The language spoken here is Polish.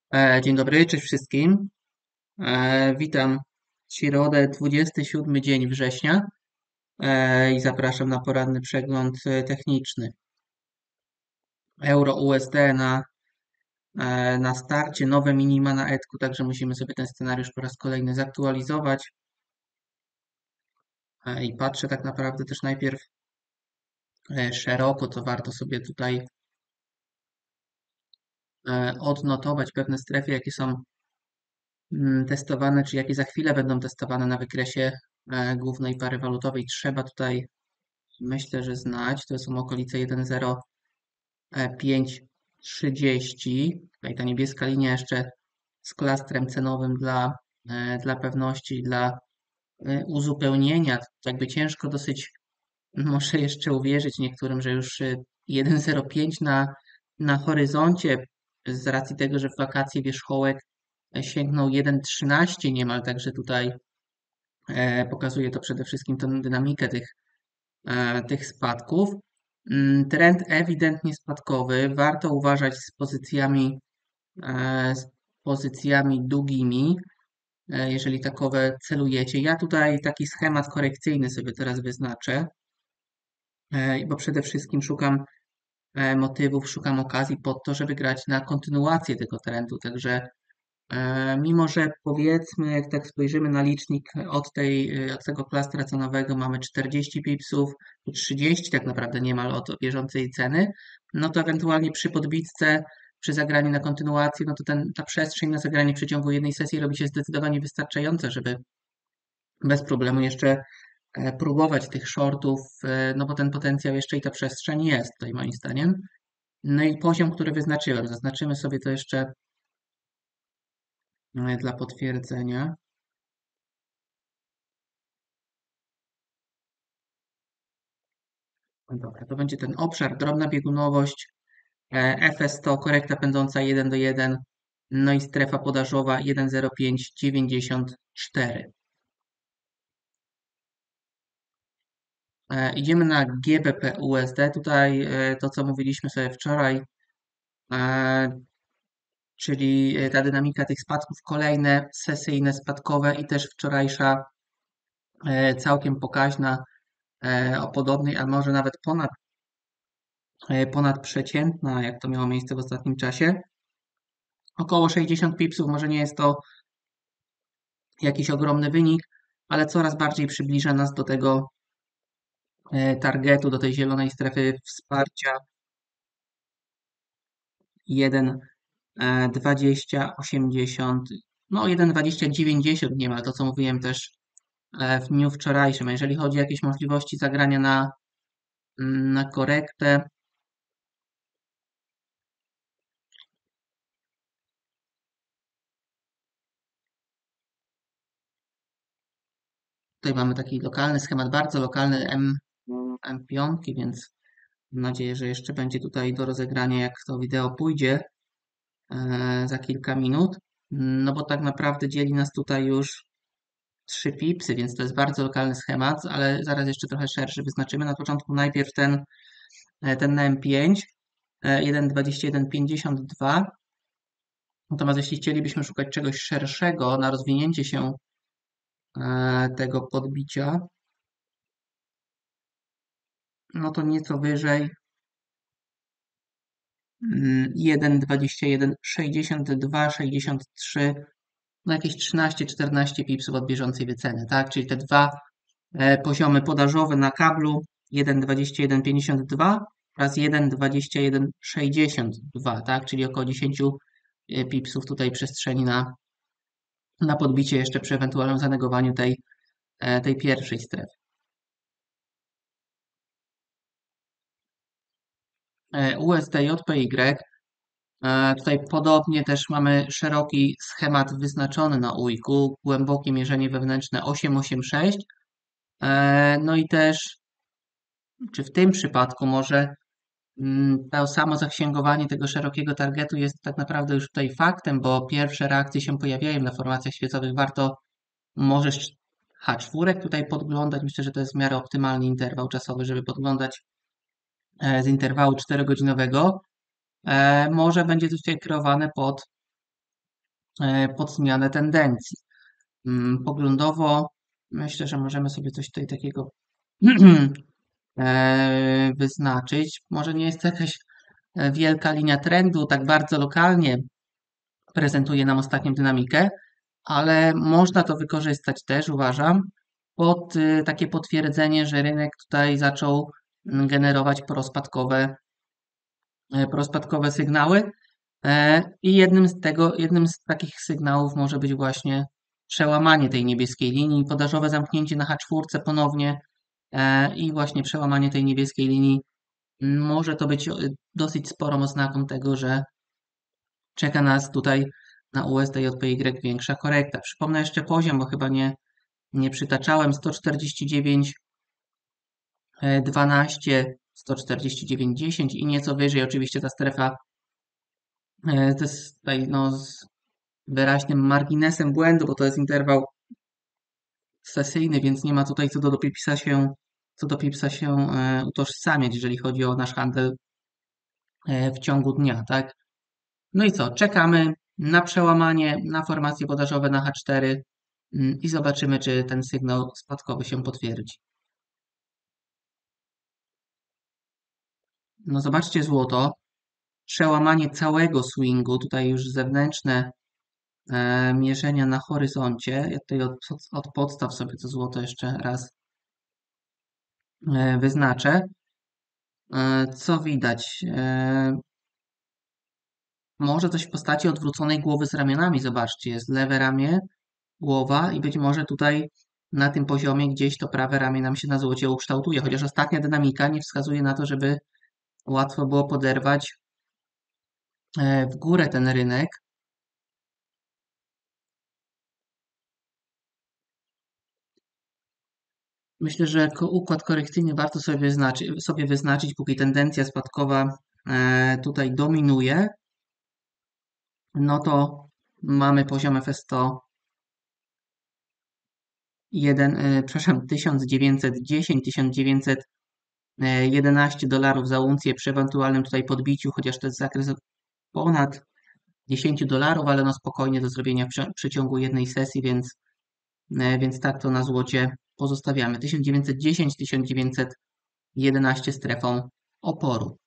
Dzień dobry, cześć wszystkim. Witam w środę, 27 dzień września i zapraszam na poranny przegląd techniczny. Euro USD na starcie, nowe minima na ETK-u, także musimy sobie ten scenariusz po raz kolejny zaktualizować. I patrzę tak naprawdę też najpierw szeroko, co warto sobie tutaj odnotować pewne strefy, jakie są testowane, czy jakie za chwilę będą testowane na wykresie głównej pary walutowej. Trzeba tutaj, myślę, że znać. To są okolice 1,0530. Tutaj ta niebieska linia jeszcze z klastrem cenowym dla pewności, dla uzupełnienia. Jakby ciężko dosyć, może jeszcze uwierzyć niektórym, że już 1,05 na horyzoncie z racji tego, że w wakacje wierzchołek sięgnął 1,13 niemal, także tutaj pokazuje to przede wszystkim tę dynamikę tych spadków. Trend ewidentnie spadkowy. Warto uważać z pozycjami długimi, jeżeli takowe celujecie. Ja tutaj taki schemat korekcyjny sobie teraz wyznaczę, bo przede wszystkim szukam motywów, szukam okazji pod to, żeby grać na kontynuację tego trendu. Także mimo że powiedzmy, jak tak spojrzymy na licznik od tego klastra cenowego mamy 40 pipsów, 30 tak naprawdę niemal od bieżącej ceny, no to ewentualnie przy podbitce, przy zagraniu na kontynuację, no to ta przestrzeń na zagranie w przeciągu jednej sesji robi się zdecydowanie wystarczająca, żeby bez problemu jeszcze próbować tych shortów, no bo ten potencjał jeszcze i ta przestrzeń jest tutaj moim zdaniem. No i poziom, który wyznaczyłem, zaznaczymy sobie to jeszcze dla potwierdzenia. Dobra, to będzie ten obszar, drobna biegunowość, FS100, korekta pędząca 1 do 1, no i strefa podażowa 1,0594. Idziemy na GBP USD. Tutaj to, co mówiliśmy sobie wczoraj, e, czyli ta dynamika tych spadków, kolejne sesyjne spadkowe i też wczorajsza całkiem pokaźna o podobnej, a może nawet ponadprzeciętna, jak to miało miejsce w ostatnim czasie. Około 60 pipsów, może nie jest to jakiś ogromny wynik, ale coraz bardziej przybliża nas do tego targetu, do tej zielonej strefy wsparcia 1,2080, no 1,2090 niemal, to co mówiłem też w dniu wczorajszym. Jeżeli chodzi o jakieś możliwości zagrania na korektę, tutaj mamy taki lokalny schemat, bardzo lokalny M5, więc mam nadzieję, że jeszcze będzie tutaj do rozegrania, jak to wideo pójdzie za kilka minut. No bo tak naprawdę dzieli nas tutaj już 3 pipsy, więc to jest bardzo lokalny schemat, ale zaraz jeszcze trochę szerszy wyznaczymy. Na początku najpierw ten na M5, 1,2152. Natomiast jeśli chcielibyśmy szukać czegoś szerszego na rozwinięcie się tego podbicia, no to nieco wyżej 1,2162, 63, no jakieś 13-14 pipsów od bieżącej wyceny, tak? Czyli te dwa poziomy podażowe na kablu 1,2152 oraz 1,2162, tak? Czyli około 10 pipsów tutaj przestrzeni na podbicie jeszcze przy ewentualnym zanegowaniu tej pierwszej strefy. USD JPY. Tutaj podobnie też mamy szeroki schemat wyznaczony na ujku, głębokie mierzenie wewnętrzne 886. No i też, czy w tym przypadku może to samo zaksięgowanie tego szerokiego targetu jest tak naprawdę już tutaj faktem, bo pierwsze reakcje się pojawiają na formacjach świecowych. Warto może H4 tutaj podglądać. Myślę, że to jest w miarę optymalny interwał czasowy, żeby podglądać z interwału 4-godzinowego. Może będzie to tutaj kreowane pod pod zmianę tendencji. Poglądowo myślę, że możemy sobie coś tutaj takiego wyznaczyć. Może nie jest to jakaś wielka linia trendu, tak bardzo lokalnie prezentuje nam ostatnią dynamikę, ale można to wykorzystać też, uważam, pod takie potwierdzenie, że rynek tutaj zaczął generować prospadkowe sygnały. I jednym z takich sygnałów może być właśnie przełamanie tej niebieskiej linii, podażowe zamknięcie na H4 ponownie i właśnie przełamanie tej niebieskiej linii. Może to być dosyć sporą oznaką tego, że czeka nas tutaj na USD-JPY większa korekta. Przypomnę jeszcze poziom, bo chyba nie przytaczałem, 149,12, 149,10 i nieco wyżej oczywiście ta strefa to jest tutaj z wyraźnym marginesem błędu, bo to jest interwał sesyjny, więc nie ma tutaj co do Pipsa się utożsamiać, jeżeli chodzi o nasz handel w ciągu dnia, tak? No i co? Czekamy na przełamanie, na formacje podażowe na H4 i zobaczymy, czy ten sygnał spadkowy się potwierdzi. No zobaczcie złoto. Przełamanie całego swingu, tutaj już zewnętrzne mierzenia na horyzoncie. Ja tutaj od podstaw sobie to złoto jeszcze raz wyznaczę. Co widać? Może coś w postaci odwróconej głowy z ramionami. Zobaczcie, jest lewe ramię, głowa i być może tutaj na tym poziomie gdzieś to prawe ramię nam się na złocie ukształtuje, chociaż ostatnia dynamika nie wskazuje na to, żeby łatwo było poderwać w górę ten rynek. Myślę, że jako układ korekcyjny warto sobie wyznaczyć, póki tendencja spadkowa tutaj dominuje, no to mamy poziom FS100 przepraszam, 1910, 1911 dolarów za uncję przy ewentualnym tutaj podbiciu, chociaż to jest zakres ponad 10 dolarów, ale no spokojnie do zrobienia w przeciągu jednej sesji, więc tak to na złocie pozostawiamy. 1910, 1911 strefą oporu.